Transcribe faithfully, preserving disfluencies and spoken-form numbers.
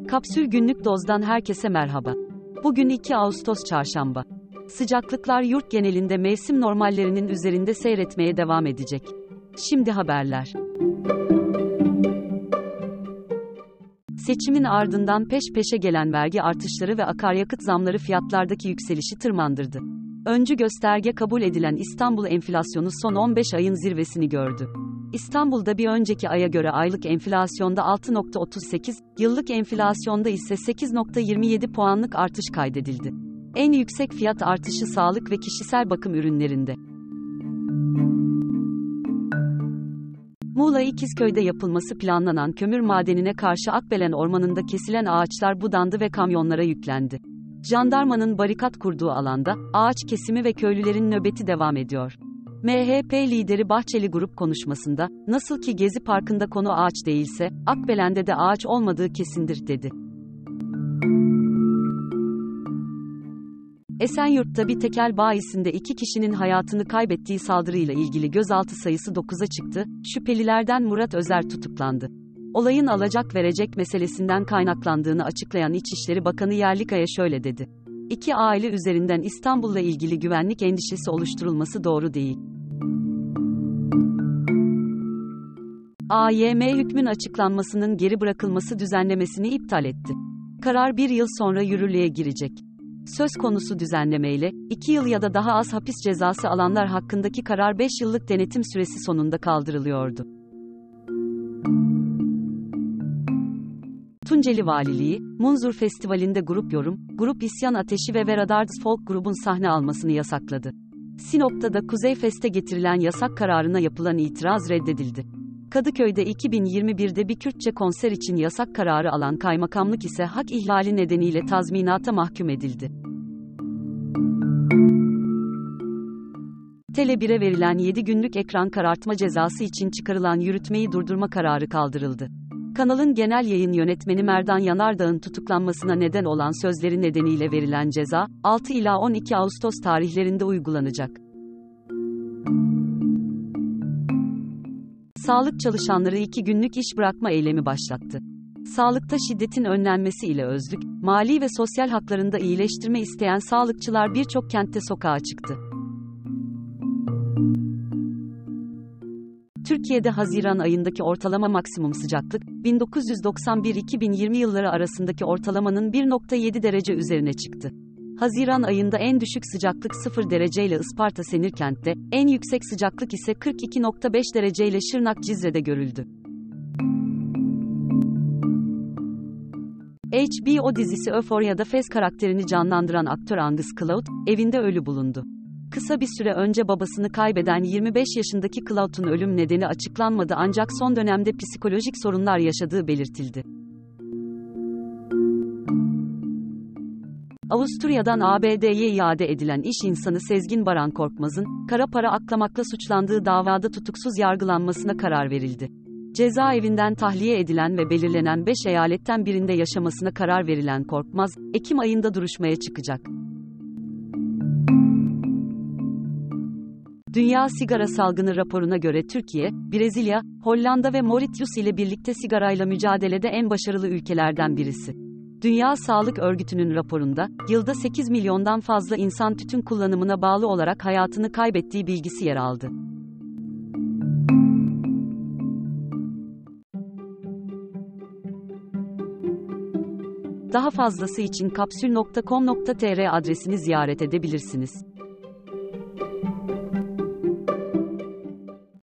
Kapsül Günlük Doz'dan herkese merhaba. Bugün iki Ağustos Çarşamba. Sıcaklıklar yurt genelinde mevsim normallerinin üzerinde seyretmeye devam edecek. Şimdi haberler. Seçimin ardından peş peşe gelen vergi artışları ve akaryakıt zamları fiyatlardaki yükselişi tırmandırdı. Öncü gösterge kabul edilen İstanbul enflasyonu son on beş ayın zirvesini gördü. İstanbul'da bir önceki aya göre aylık enflasyonda altı virgül otuz sekiz, yıllık enflasyonda ise sekiz virgül yirmi yedi puanlık artış kaydedildi. En yüksek fiyat artışı sağlık ve kişisel bakım ürünlerinde. Muğla İkizköy'de yapılması planlanan kömür madenine karşı Akbelen Ormanı'nda kesilen ağaçlar budandı ve kamyonlara yüklendi. Jandarmanın barikat kurduğu alanda, ağaç kesimi ve köylülerin nöbeti devam ediyor. M H P lideri Bahçeli grup konuşmasında, nasıl ki Gezi Parkı'nda konu ağaç değilse, Akbelen'de de ağaç olmadığı kesindir, dedi. Esenyurt'ta bir tekel bayisinde iki kişinin hayatını kaybettiği saldırıyla ilgili gözaltı sayısı dokuza çıktı, şüphelilerden Murat Özer tutuklandı. Olayın alacak verecek meselesinden kaynaklandığını açıklayan İçişleri Bakanı Yerlikaya şöyle dedi. İki aile üzerinden İstanbul'la ilgili güvenlik endişesi oluşturulması doğru değil. A Y M hükmün açıklanmasının geri bırakılması düzenlemesini iptal etti. Karar bir yıl sonra yürürlüğe girecek. Söz konusu düzenlemeyle, iki yıl ya da daha az hapis cezası alanlar hakkındaki karar beş yıllık denetim süresi sonunda kaldırılıyordu. Tunceli Valiliği, Munzur Festivali'nde Grup Yorum, Grup İsyan Ateşi ve Veradards Folk grubun sahne almasını yasakladı. Sinop'ta da Kuzey Fest'e getirilen yasak kararına yapılan itiraz reddedildi. Kadıköy'de iki bin yirmi birde bir Kürtçe konser için yasak kararı alan kaymakamlık ise hak ihlali nedeniyle tazminata mahkum edildi. Tele bir'e verilen yedi günlük ekran karartma cezası için çıkarılan yürütmeyi durdurma kararı kaldırıldı. Kanalın genel yayın yönetmeni Merdan Yanardağ'ın tutuklanmasına neden olan sözleri nedeniyle verilen ceza, altı ila on iki Ağustos tarihlerinde uygulanacak. Sağlık çalışanları iki günlük iş bırakma eylemi başlattı. Sağlıkta şiddetin önlenmesi ile özlük, mali ve sosyal haklarında iyileştirme isteyen sağlıkçılar birçok kentte sokağa çıktı. Türkiye'de Haziran ayındaki ortalama maksimum sıcaklık, bin dokuz yüz doksan bir iki bin yirmi yılları arasındaki ortalamanın bir virgül yedi derece üzerine çıktı. Haziran ayında en düşük sıcaklık sıfır dereceyle Isparta Senirkent'te, en yüksek sıcaklık ise kırk iki virgül beş dereceyle Şırnak Cizre'de görüldü. H B O dizisi Euphoria'da Fez karakterini canlandıran aktör Angus Cloud, evinde ölü bulundu. Kısa bir süre önce babasını kaybeden yirmi beş yaşındaki Cloud'un ölüm nedeni açıklanmadı ancak son dönemde psikolojik sorunlar yaşadığı belirtildi. Avusturya'dan A B D'ye iade edilen iş insanı Sezgin Baran Korkmaz'ın, kara para aklamakla suçlandığı davada tutuksuz yargılanmasına karar verildi. Cezaevinden tahliye edilen ve belirlenen beş eyaletten birinde yaşamasına karar verilen Korkmaz, Ekim ayında duruşmaya çıkacak. Dünya Sigara Salgını raporuna göre Türkiye, Brezilya, Hollanda ve Mauritius ile birlikte sigarayla mücadelede en başarılı ülkelerden birisi. Dünya Sağlık Örgütü'nün raporunda, yılda sekiz milyondan fazla insan tütün kullanımına bağlı olarak hayatını kaybettiği bilgisi yer aldı. Daha fazlası için kapsül nokta com nokta tr adresini ziyaret edebilirsiniz.